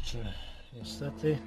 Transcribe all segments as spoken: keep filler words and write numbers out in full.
kurczę, niestety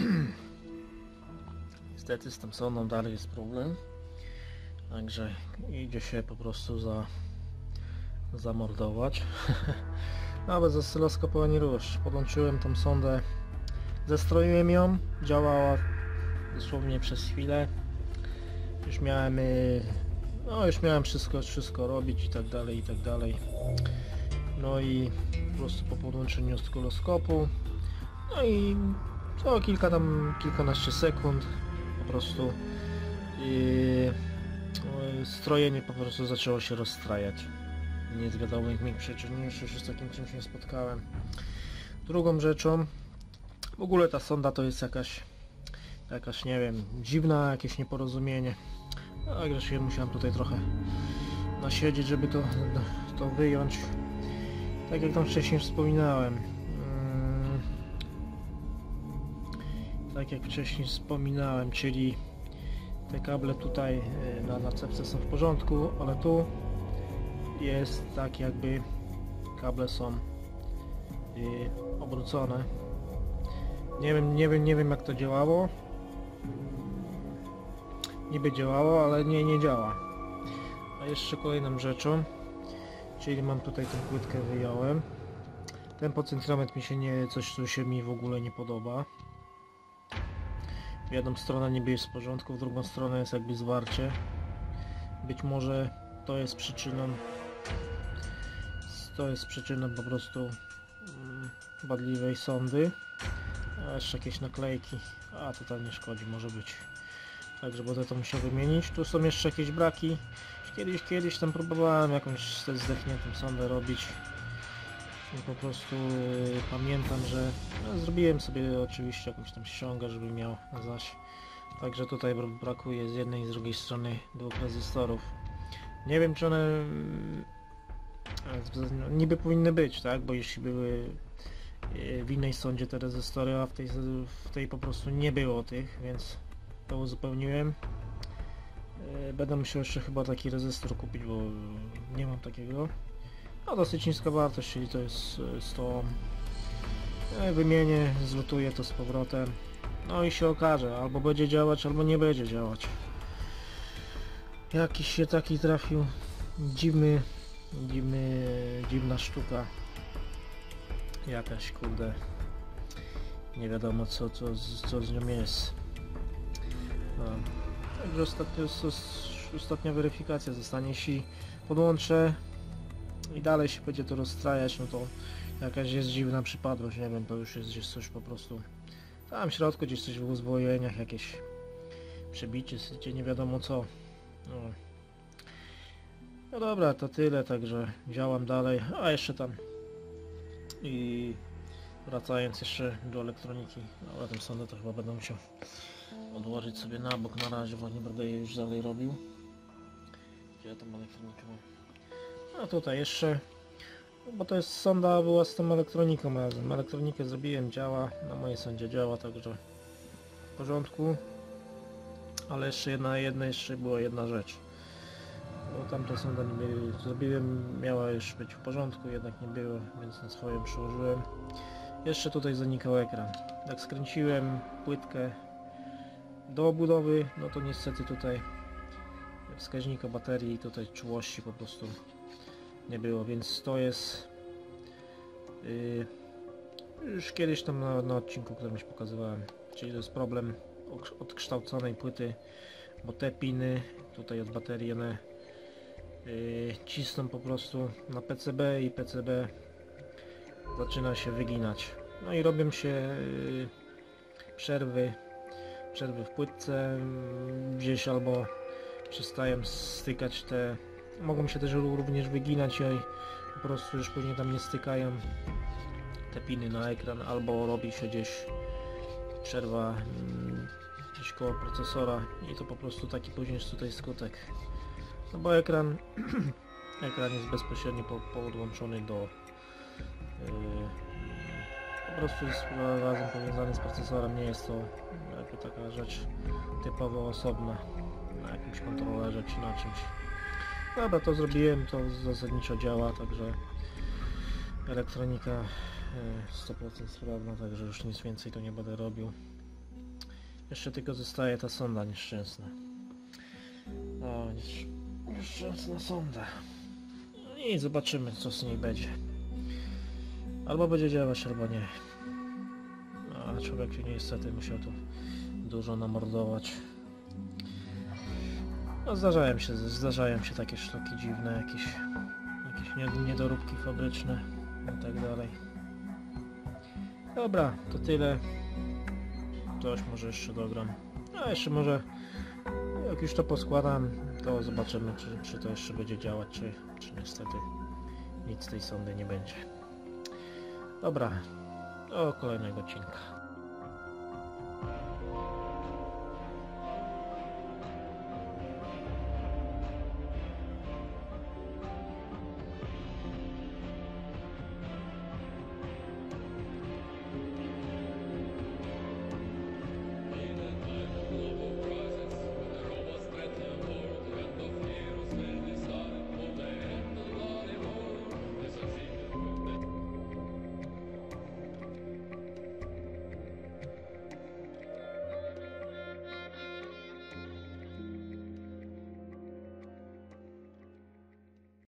niestety z tą sondą dalej jest problem, także idzie się po prostu za zamordować. Nawet z oscyloskopu ani rusz. Podłączyłem tą sondę, zestroiłem ją, działała dosłownie przez chwilę. Już miałem no już miałem wszystko, wszystko robić i tak dalej, i tak dalej. No i po prostu po podłączeniu oscyloskopu, no i co kilka tam, kilkanaście sekund po prostu yy, strojenie po prostu zaczęło się rozstrajać. Nie z wiadomych mi przyczyn, jeszcze się z takim czymś nie spotkałem. Drugą rzeczą, w ogóle ta sonda to jest jakaś, jakaś nie wiem, dziwna, jakieś nieporozumienie. Także się musiałem tutaj trochę nasiedzieć, żeby to, to wyjąć. Tak jak tam wcześniej wspominałem. Tak jak wcześniej wspominałem, czyli te kable tutaj na nacepce są w porządku, ale tu jest tak jakby kable są obrócone. Nie wiem, nie wiem, nie wiem jak to działało. Niby działało, ale nie, nie działa. A jeszcze kolejną rzeczą, czyli mam tutaj tę płytkę, wyjąłem. Ten potencjometr mi się nie, coś co się mi w ogóle nie podoba. W jedną stronę niby jest w porządku, w drugą stronę jest jakby zwarcie. Być może to jest przyczyną to jest przyczyną po prostu mm, wadliwej sondy. A jeszcze jakieś naklejki, a to tam nie szkodzi, może być. Także będę to musiał wymienić. Tu są jeszcze jakieś braki. Kiedyś, kiedyś tam próbowałem jakąś ze zdechniętą sondę robić. I po prostu yy, pamiętam, że no, zrobiłem sobie oczywiście jakąś tam ściągę, żeby miał na zaś. Także tutaj brakuje z jednej i z drugiej strony dwóch rezystorów. Nie wiem, czy one yy, niby powinny być, tak? Bo jeśli były yy, w innej sondzie te rezystory, a w tej, w tej po prostu nie było tych, więc to uzupełniłem. Yy, będę musiał jeszcze chyba taki rezystor kupić, bo nie mam takiego. No dosyć niska wartość, czyli to jest sto. Wymienię, zlutuję to z powrotem. No i się okaże, albo będzie działać, albo nie będzie działać. Jakiś się taki trafił dziwny, dziwny, dziwna sztuka. Jakaś, kurde, nie wiadomo co, co, co z nią jest. No. Także ostatnio, ostatnia weryfikacja zostanie, jeśli podłączę i dalej się będzie to rozstrajać, no to jakaś jest dziwna przypadłość, nie wiem, to już jest gdzieś coś po prostu tam w środku, gdzieś coś w uzwojeniach, jakieś przebicie, gdzie nie wiadomo co. No. No dobra, to tyle, także działam dalej, a jeszcze tam i wracając jeszcze do elektroniki, ale tę sondę to chyba będę musiał odłożyć sobie na bok na razie, bo nie będę jej już dalej robił. Gdzie ja tą elektronikę mam? A tutaj jeszcze, bo to jest sonda, była z tą elektroniką razem. Elektronikę zrobiłem, działa, na mojej sondzie działa, także w porządku. Ale jeszcze jedna, jedna jeszcze była jedna rzecz. Bo tamta sonda niby zrobiłem, miała już być w porządku, jednak nie było, więc na swoją przyłożyłem. Jeszcze tutaj zanikał ekran. Jak skręciłem płytkę do obudowy, no to niestety tutaj wskaźnika baterii i tutaj czułości po prostu nie było, więc to jest yy, już kiedyś tam na, na odcinku, który już pokazywałem, czyli to jest problem odkształconej płyty, bo te piny tutaj od baterii one yy, cisną po prostu na P C B i P C B zaczyna się wyginać, no i robią się yy, przerwy przerwy w płytce yy, gdzieś, albo przestają stykać te, mogą się też również wyginać i po prostu już później tam nie stykają te piny na ekran, albo robi się gdzieś przerwa gdzieś koło procesora i to po prostu taki później jest tutaj skutek. No bo ekran ekran jest bezpośrednio po, podłączony do yy, po prostu jest razem powiązany z procesorem, nie jest to jakby taka rzecz typowo osobna na jakimś kontrolerze czy na czymś. Dobra, to zrobiłem, to zasadniczo działa, także Elektronika e, sto procent sprawna, także już nic więcej tu nie będę robił. Jeszcze tylko zostaje ta sonda nieszczęsna. O, niesz... nieszczęsna sonda. No i zobaczymy, co z niej będzie. Albo będzie działać, albo nie. A człowiek się niestety musiał tu dużo namordować. No zdarzają się, zdarzają się takie sztuki dziwne, jakieś, jakieś niedoróbki fabryczne i tak dalej. Dobra, to tyle. Coś może jeszcze dogram. A jeszcze może, jak już to poskładam, to zobaczymy, czy, czy to jeszcze będzie działać, czy, czy niestety nic z tej sondy nie będzie. Dobra, do kolejnego odcinka.